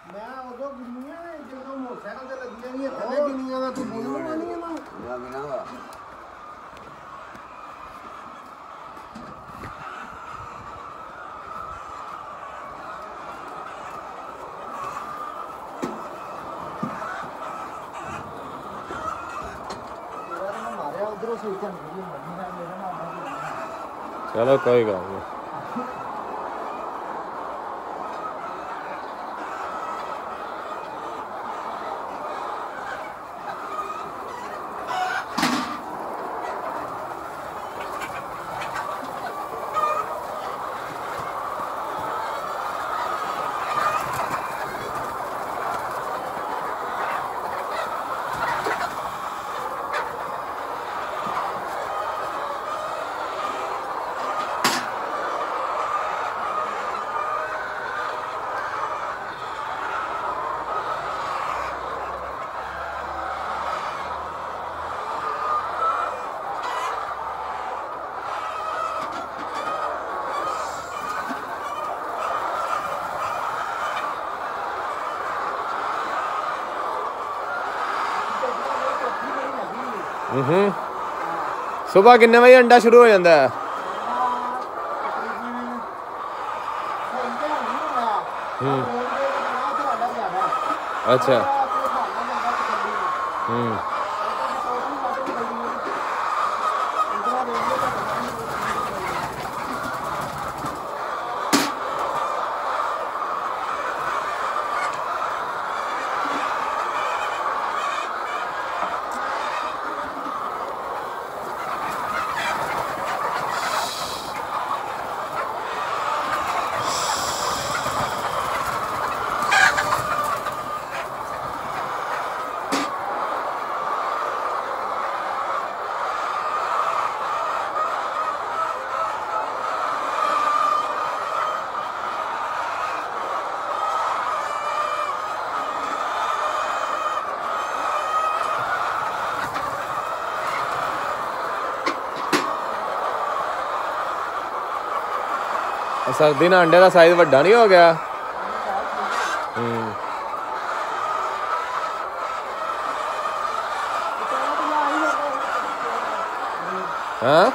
मैं उदो गिनिया ने जो मोटरसाइकिल ते लगियां नहीं थल्ले गिनिया दा तू गिनिया नहीं ना मैं गिनागा चलो कोई गल नहीं। सुबह कितने बजे अंडा शुरू हो जाता है? अच्छा। सर्दी ना अंडे का साइज वड्डा नहीं हो गया? हाँ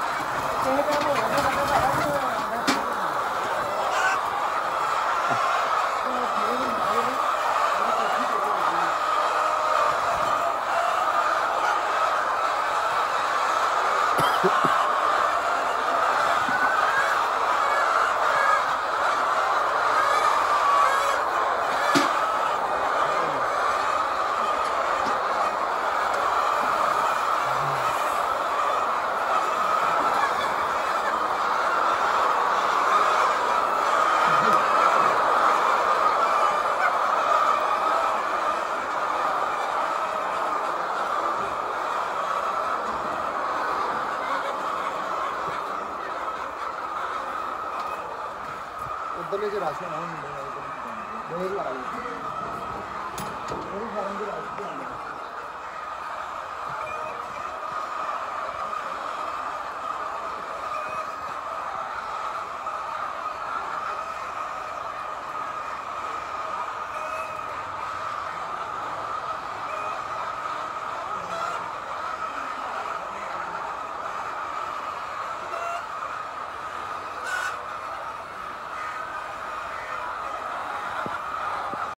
उधर जो राशन है देख ला